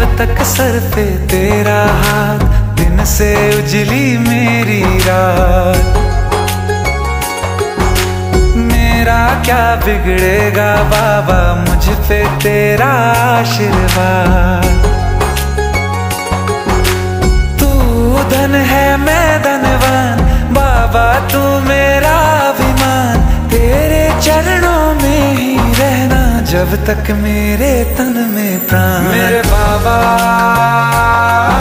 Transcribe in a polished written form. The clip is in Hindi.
तक सर पे तेरा हाथ, दिन से उजली मेरी रात। मेरा क्या बिगड़ेगा बाबा, मुझ पे तेरा आशीर्वाद। तू धन है मैं धनवान, बाबा तू मेरा अभिमान। तेरे चरणों में ही रहना जब तक मेरे तन में प्राण। मेरे बाबा